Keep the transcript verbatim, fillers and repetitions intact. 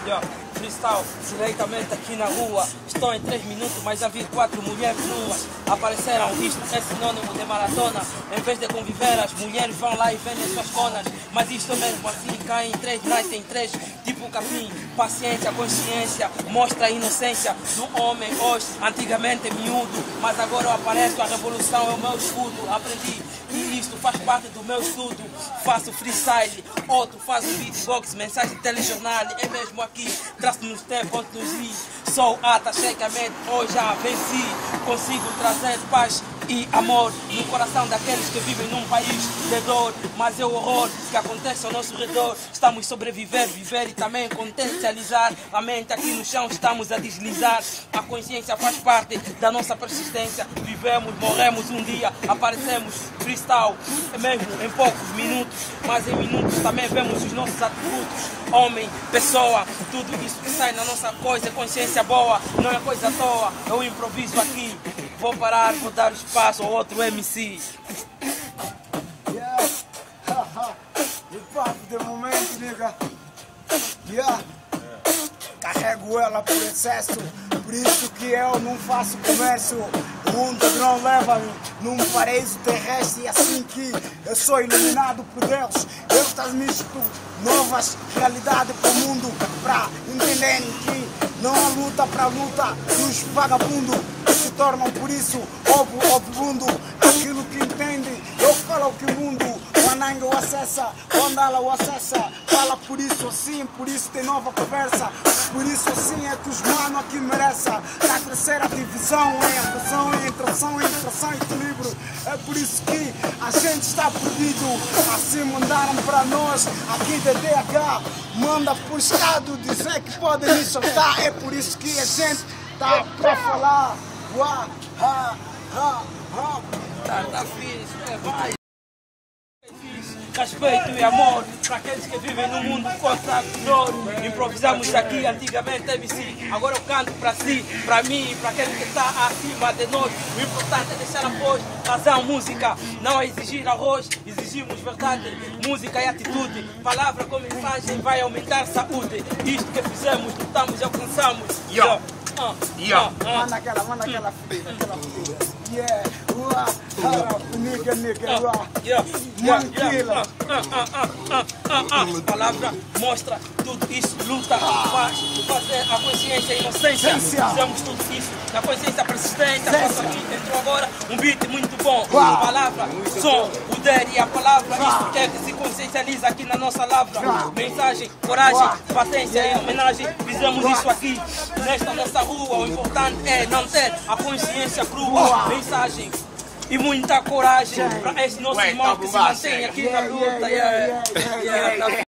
Yeah. Freestyle, diretamente aqui na rua. Estou em três minutos, mas já vi quatro mulheres nuas. Apareceram, isto é sinônimo de maratona. Em vez de conviver, as mulheres vão lá e vendem suas conas. Mas isto mesmo assim, caem três, nascem três, tipo capim. Paciência, consciência, mostra a inocência do homem hoje. Antigamente miúdo, mas agora eu apareço. A revolução é o meu escudo. Aprendi e isto faz parte do meu estudo. Faço freestyle, outro faz o beatbox, mensagem telejornal. É mesmo aqui, traço nos T, ponto nos I. Sou ata, chega a mente, hoje já venci. Consigo trazer paz e amor no coração daqueles que vivem num país de dor. Mas é o horror que acontece ao nosso redor. Estamos a sobreviver, viver e também potencializar. A mente aqui no chão estamos a deslizar. A consciência faz parte da nossa persistência. Vivemos, morremos um dia, aparecemos. Freestyle, é mesmo em poucos minutos, mas em minutos também vemos os nossos atributos. Homem, pessoa, tudo isso que sai na nossa coisa, consciência boa, não é coisa à toa. Eu improviso aqui, vou parar, vou dar espaço ao outro M C. Yeah, hip hop de momento, nigga. Yeah, carrego ela por excesso, por isso que eu não faço comércio. O mundo não leva-me num paraíso terrestre, assim que eu sou iluminado por Deus. Eu transmito novas realidades para o mundo, para entenderem que não há luta para luta dos vagabundos que se tornam por isso ovo obundo. Aquilo que entende, eu falo que o mundo, o Ananga o acessa, o Andala o acessa. Fala por isso assim, por isso tem nova conversa. Por isso assim é que os manos aqui merecem. Na terceira divisão é atração, é intração, é intração e equilíbrio. É por isso que a gente está perdido. Assim mandaram para nós, aqui de D H. Manda por estado dizer que podem me soltar. É por isso que a gente tá para falar. Uá, ha, ha, ha. Tá, tá fixe, é, vai. Respeito e amor para aqueles que vivem no mundo contra dor. Improvisamos aqui antigamente M C, agora eu canto para si, para mim e para aquele que está acima de nós. O importante é deixar a voz, razão, música, não é exigir arroz, exigimos verdade, música e atitude. Palavra com mensagem vai aumentar saúde. Isto que fizemos, lutamos e alcançamos. Yo. Uh, Yo. uh, uh. Manda aquela, manda aquela filha, aquela filha. Yeah, uá, ha, nigga, nigga, uá. Yeah, Man yeah, killer. yeah. Ah, ah, ah, ah, ah, ah. Palavra mostra tudo isso, luta, faz, fazer a consciência e a inocência. Ciência. Fizemos tudo isso, a consciência persistente. A nossa vida entrou agora um beat muito bom. Uau. Palavra, som, poder e a palavra. Isto que é que se consciencializa aqui na nossa lavra. Uau. Mensagem, coragem, Uau. patência Yeah. e homenagem. Fizemos Uau. isso aqui, nesta nossa rua. O importante é não ter a consciência crua. Uau. Mensagem e muita coragem Yeah. para esse nosso Ué, irmão tá que se bombaço, mantém é. aqui na Yeah, luta. yeah, Yeah, yeah, yeah, yeah, yeah, tá yeah.